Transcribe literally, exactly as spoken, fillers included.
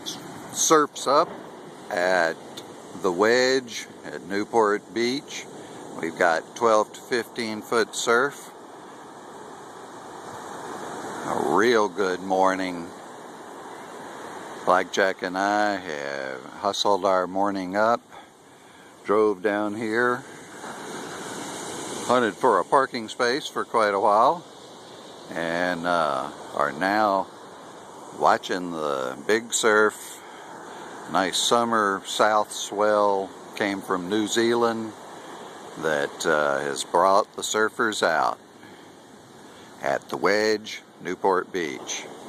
Surf's up at the Wedge at Newport Beach. We've got twelve to fifteen foot surf. A real good morning. Blackjack and I have hustled our morning up, drove down here, hunted for a parking space for quite a while, and uh, are now watching the big surf. Nice summer south swell came from New Zealand that uh, has brought the surfers out at the Wedge, Newport Beach.